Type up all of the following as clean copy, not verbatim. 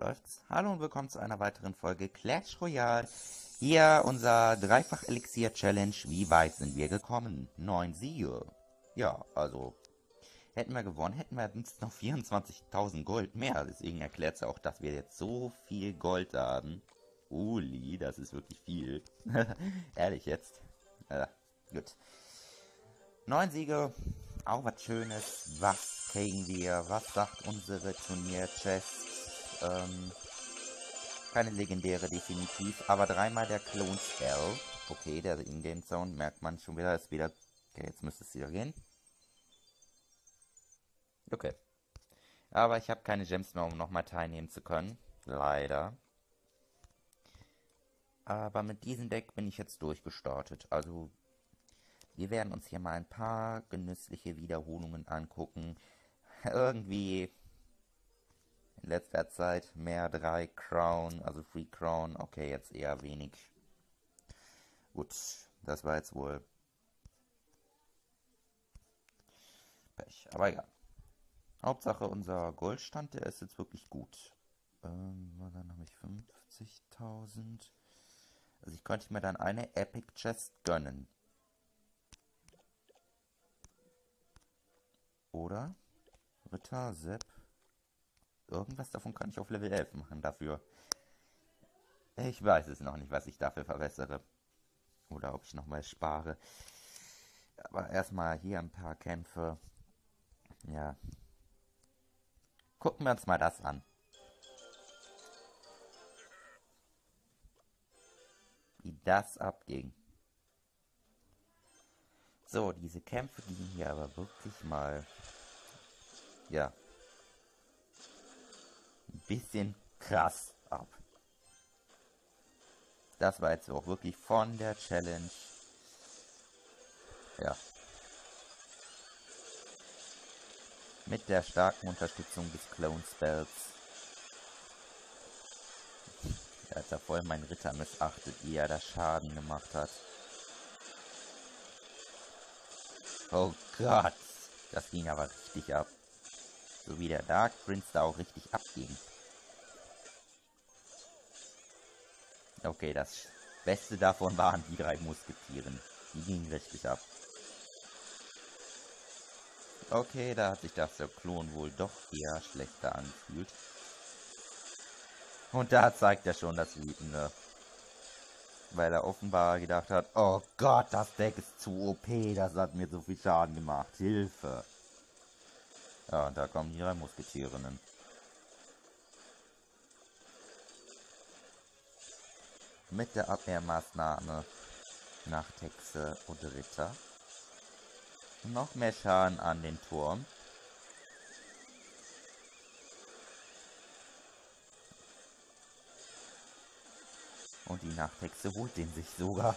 Läuft's? Hallo und willkommen zu einer weiteren Folge Clash Royale. Hier unser Dreifach-Elixier-Challenge. Wie weit sind wir gekommen? 9 Siege. Ja, also hätten wir gewonnen, hätten wir jetzt noch 24.000 Gold mehr. Deswegen erklärt es ja auch, dass wir jetzt so viel Gold haben. Uli, das ist wirklich viel. Ehrlich jetzt. Gut. 9 Siege, auch was Schönes. Was kriegen wir? Was sagt unsere Turnier-Chest? Keine legendäre definitiv, aber dreimal der Clone Spell. Okay, der Ingame Sound merkt man schon wieder, ist wieder. Okay, jetzt müsste es wieder gehen. Okay. Aber ich habe keine Gems mehr, um nochmal teilnehmen zu können. Leider. Aber mit diesem Deck bin ich jetzt durchgestartet. Also, wir werden uns hier mal ein paar genüssliche Wiederholungen angucken. Irgendwie in letzter Zeit mehr 3 Crown, also Free Crown. Okay, jetzt eher wenig. Gut, das war jetzt wohl Pech, aber egal. Hauptsache unser Goldstand, der ist jetzt wirklich gut. Dann habe ich 50.000. Also ich könnte mir dann eine Epic Chest gönnen. Oder? Ritter, Sepp. Irgendwas davon kann ich auf Level 11 machen dafür. Ich weiß es noch nicht, was ich dafür verbessere. Oder ob ich nochmal spare. Aber erstmal hier ein paar Kämpfe. Ja. Gucken wir uns mal das an. Wie das abging. So, diese Kämpfe gingen hier aber wirklich mal, ja, ein bisschen krass ab. Das war jetzt auch wirklich von der Challenge, ja, mit der starken Unterstützung des Clone Spells. Er hat ja voll meinen Ritter missachtet, wie er da Schaden gemacht hat. Oh Gott, das ging aber richtig ab. So wie der Dark Prince da auch richtig abging. Okay, das Beste davon waren die 3 Musketieren. Die gingen richtig ab. Okay, da hat sich das der Klon wohl doch eher schlechter angefühlt. Und da zeigt er schon das Wütende. Weil er offenbar gedacht hat, oh Gott, das Deck ist zu OP, das hat mir so viel Schaden gemacht. Hilfe. Ja, und da kommen die 3 Musketierinnen. Mit der Abwehrmaßnahme Nachthexe und Ritter. Noch mehr Schaden an den Turm. Und die Nachthexe holt den sich sogar.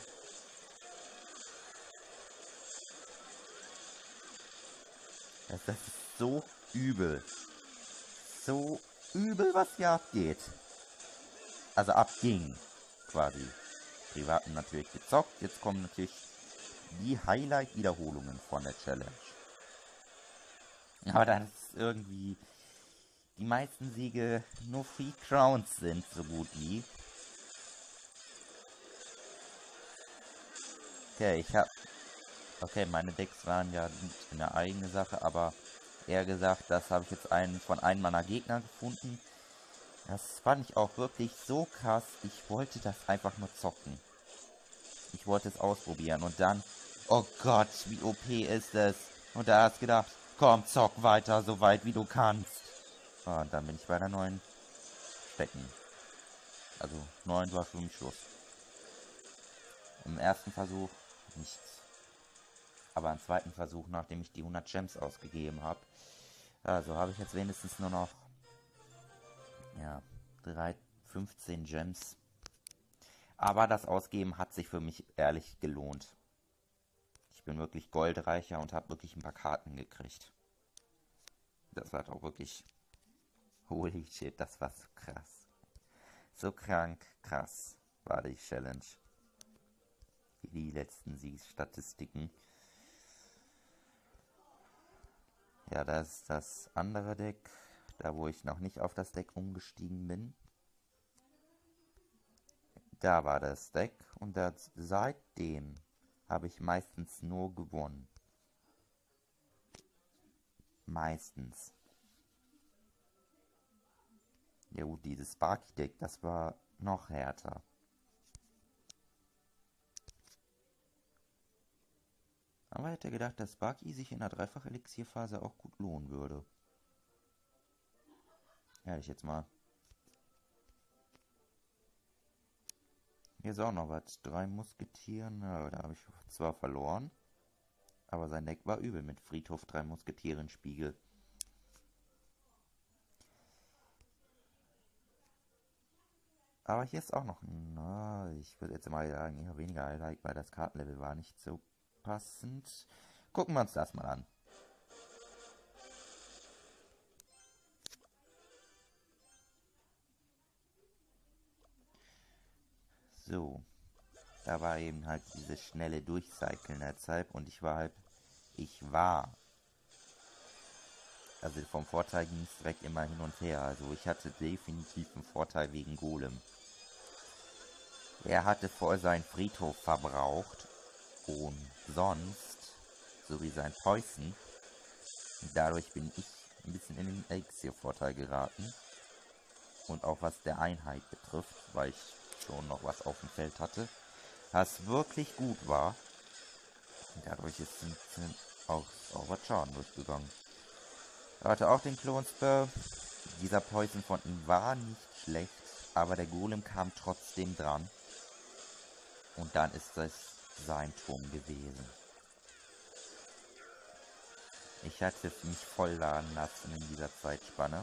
Das ist so übel. So übel, was hier abgeht. Also abging, quasi. Privaten natürlich gezockt. Jetzt kommen natürlich die Highlight-Wiederholungen von der Challenge. Aber das ist irgendwie die meisten Siege nur Free Crowns sind, so gut wie. Okay, Okay, meine Decks waren ja eine eigene Sache, aber eher gesagt, das habe ich jetzt von einem meiner Gegner gefunden. Das fand ich auch wirklich so krass. Ich wollte das einfach nur zocken. Ich wollte es ausprobieren und dann, oh Gott, wie OP ist es. Und da hast du gedacht, komm, zock weiter, so weit wie du kannst. Und dann bin ich bei der 9 stecken. Also 9 war für mich Schluss. Im ersten Versuch nichts. Aber im zweiten Versuch, nachdem ich die 100 Gems ausgegeben habe, also habe ich jetzt wenigstens nur noch, ja, 15 Gems. Aber das Ausgeben hat sich für mich ehrlich gelohnt. Ich bin wirklich goldreicher und habe wirklich ein paar Karten gekriegt. Das war auch wirklich, holy shit, das war so krass. So krank krass war die Challenge. Die letzten Statistiken. Ja, das ist das andere Deck. da wo ich noch nicht auf das Deck umgestiegen bin. Da war das Deck und seitdem habe ich meistens nur gewonnen. Meistens. Ja gut, dieses Sparky-Deck, das war noch härter. Aber ich hätte gedacht, dass Sparky sich in der Dreifach-Elixier-Phase auch gut lohnen würde. Ehrlich jetzt mal. Hier ist auch noch was. 3 Musketieren. Ja, da habe ich zwar verloren. Aber sein Deck war übel mit Friedhof 3 Musketieren Spiegel. Aber hier ist auch noch ein... ich würde jetzt mal sagen, eher weniger Highlight, weil das Kartenlevel war nicht so passend. Gucken wir uns das mal an. So. Da war eben halt dieses schnelle Durchcyclen der Zeit und also vom Vorteil ging es direkt immer hin und her. Also ich hatte definitiv einen Vorteil wegen Golem. Er hatte voll seinen Friedhof verbraucht und sonst, sowie sein Poison. Dadurch bin ich ein bisschen in den Elixier-Vorteil geraten. Und auch was der Einheit betrifft, weil ich schon noch was auf dem Feld hatte, was wirklich gut war. Und dadurch ist auch sauber Schaden durchgegangen. Er hatte auch den Clone Spur. Dieser Poison von ihm war nicht schlecht, aber der Golem kam trotzdem dran. Und dann ist es sein Turm gewesen. Ich hatte mich voll laden lassen in dieser Zeitspanne.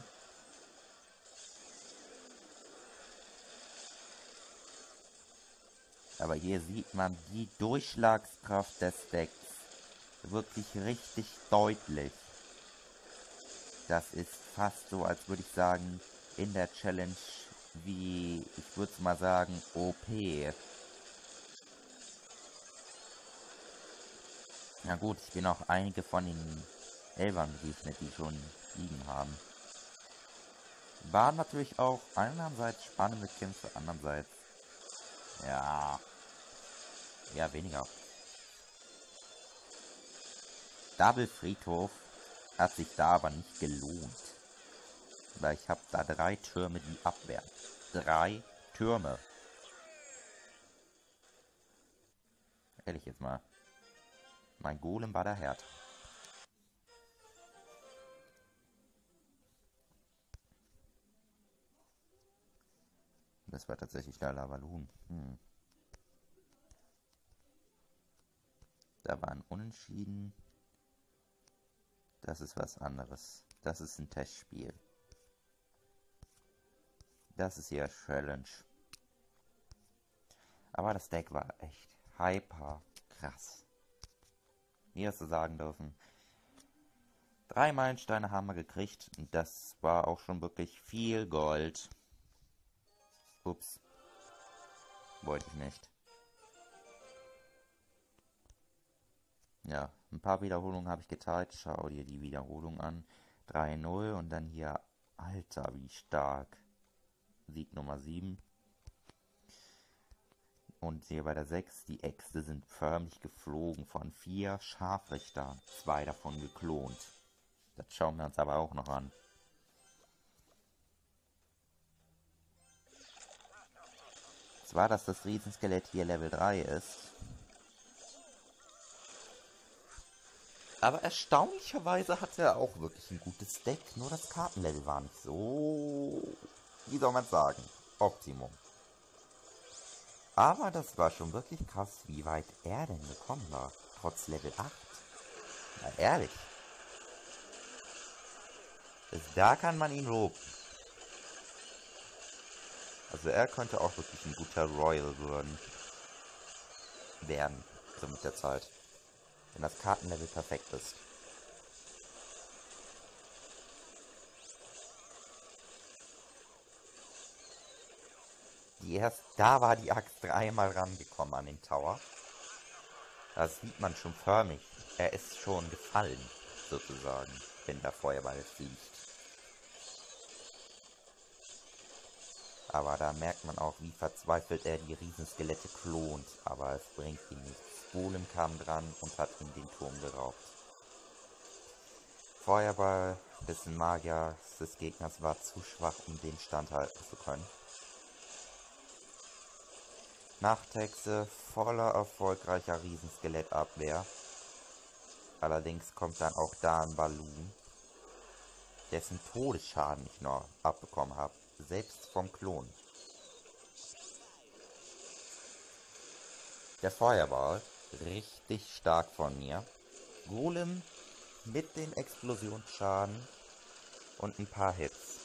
Aber hier sieht man die Durchschlagskraft des Decks wirklich richtig deutlich. Das ist fast so, als würde ich sagen, in der Challenge wie, ich würde mal sagen, OP. Na gut, ich bin auch einige von den Elbern begegnet, die schon liegen haben. Waren natürlich auch einerseits spannende Kämpfe, andererseits, ja, eher weniger. Double Friedhof hat sich da aber nicht gelohnt. Weil ich habe da 3 Türme, die abwehren. 3 Türme. Ehrlich jetzt mal. Mein Golem war da härter. Das war tatsächlich der Lavalun. Da war ein Unentschieden. Das ist was anderes. Das ist ein Testspiel. Das ist ja Challenge. Aber das Deck war echt hyper krass. Wie hast du sagen dürfen. 3 Meilensteine haben wir gekriegt. Und das war auch schon wirklich viel Gold. Ups. Wollte ich nicht. Ja, ein paar Wiederholungen habe ich geteilt. Schau dir die Wiederholung an. 3-0 und dann hier. Alter, wie stark. Sieg Nummer 7. Und hier bei der 6, die Äxte sind förmlich geflogen von 4 Scharfrichtern. 2 davon geklont. Das schauen wir uns aber auch noch an. Zwar, dass das Riesenskelett hier Level 3 ist. Aber erstaunlicherweise hat er auch wirklich ein gutes Deck. Nur das Kartenlevel war nicht so... Wie soll man sagen? Optimum. Aber das war schon wirklich krass, wie weit er denn gekommen war. Trotz Level 8. Na ehrlich. Da kann man ihn loben. Also er könnte auch wirklich ein guter Royal werden. So mit der Zeit. Wenn das Kartenlevel perfekt ist. Da war die Axt 3-mal rangekommen an den Tower. Da sieht man schon förmlich. Er ist schon gefallen, sozusagen, wenn der Feuerball fliegt. Aber da merkt man auch, wie verzweifelt er die Riesenskelette klont. Aber es bringt ihm nichts. Golem kam dran und hat ihm den Turm geraubt. Feuerball des Magiers des Gegners war zu schwach, um den standhalten zu können. Nachthexe voller erfolgreicher Riesenskeletabwehr. Allerdings kommt dann auch da ein Balloon, dessen Todesschaden ich noch abbekommen habe, selbst vom Klon. Der Feuerball, richtig stark von mir. Golem mit den Explosionsschaden und ein paar Hits.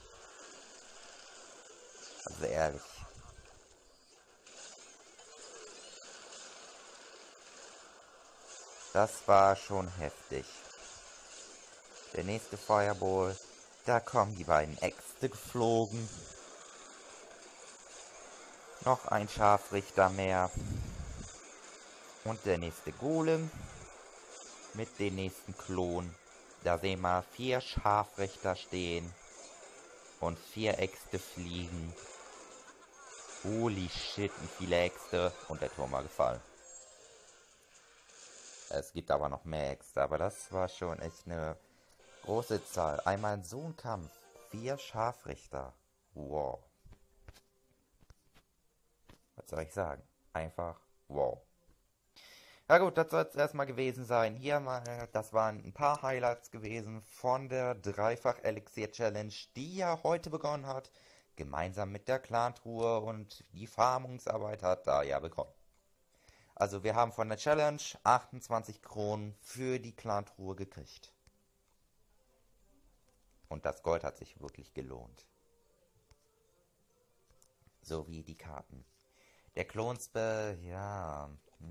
Also ehrlich. Das war schon heftig. Der nächste Fireball, da kommen die beiden Äxte geflogen. Noch ein Scharfrichter mehr. Und der nächste Golem mit dem nächsten Klon. Da sehen wir 4 Scharfrichter stehen und 4 Äxte fliegen. Holy shit, wie viele Äxte. Und der Turm war gefallen. Es gibt aber noch mehr Äxte, aber das war schon echt eine große Zahl. Einmal in so einem Kampf. 4 Scharfrichter. Wow. Was soll ich sagen? Einfach wow. Ja gut, das soll es erstmal gewesen sein. Hier mal, das waren ein paar Highlights gewesen von der Dreifach-Elixier-Challenge, die ja heute begonnen hat. Gemeinsam mit der Clan-Truhe und die Farmungsarbeit hat da ja begonnen. Also wir haben von der Challenge 28 Kronen für die Clan-Truhe gekriegt. Und das Gold hat sich wirklich gelohnt. So wie die Karten. Der Klonspell, ja.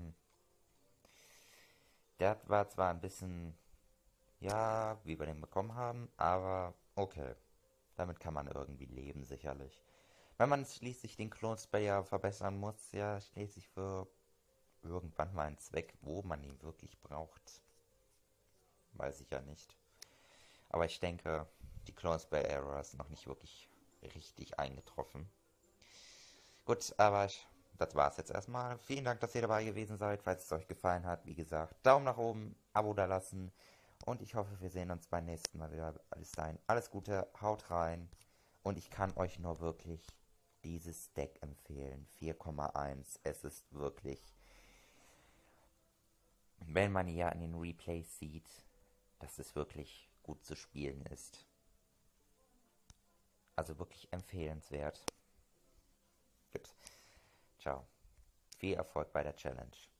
Der war zwar ein bisschen, ja, wie wir den bekommen haben, aber okay. Damit kann man irgendwie leben, sicherlich. Wenn man schließlich den Klonspell ja verbessern muss, ja, schließlich für irgendwann mal einen Zweck, wo man ihn wirklich braucht. Weiß ich ja nicht. Aber ich denke, die Clone-Spell-Error ist noch nicht wirklich richtig eingetroffen. Gut, aber das war's jetzt erstmal. Vielen Dank, dass ihr dabei gewesen seid. Falls es euch gefallen hat, wie gesagt, Daumen nach oben, Abo da lassen. Und ich hoffe, wir sehen uns beim nächsten Mal wieder. Alles Gute, haut rein. Und ich kann euch nur wirklich dieses Deck empfehlen. 4,1. Es ist wirklich, wenn man ja in den Replays sieht, dass es wirklich gut zu spielen ist. Also wirklich empfehlenswert. Gut. Ciao. Viel Erfolg bei der Challenge.